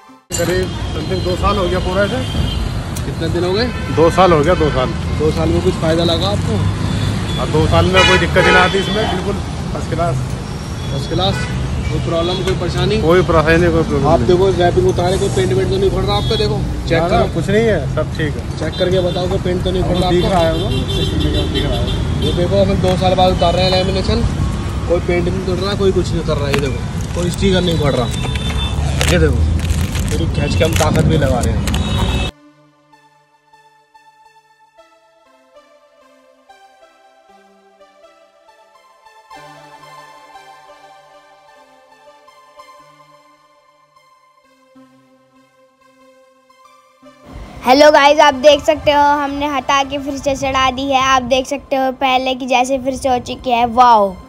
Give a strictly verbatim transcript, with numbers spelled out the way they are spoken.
करीब समथिंग दो साल हो गया पूरा से। कितने दिन हो गए? दो साल हो गया। दो साल दो साल में कुछ फ़ायदा लगा आपको? हाँ, दो साल में कोई दिक्कत नहीं आती इसमें, बिल्कुल फर्स्ट क्लास। फर्स्ट क्लास, कोई प्रॉब्लम, कोई परेशानी? कोई परेशानी नहीं, कोई प्रॉब्लम। आप देखो रैपिंग उतारे, कोई पेंट वेंट तो नहीं फट रहा आपका? देखो चेक करो, कुछ नहीं है, सब ठीक है। चेक करके बताओ कि पेंट तो नहीं फट रहा? दिख रहा है वो, दिख रहा है। ये देखो हम दो साल बाद उतार रहे हैं लैमिनेशन, कोई पेंट नहीं टूट रहा, कोई कुछ नहीं कर रहा है। ये देखो कोई स्टिकर नहीं फट रहा। ये देखो पूरी खींच के हम ताकत भी लगा रहे हैं। हेलो गाइस, आप देख सकते हो हमने हटा के फिर से चढ़ा दी है। आप देख सकते हो पहले की जैसे फिर से हो चुकी है। वाओ।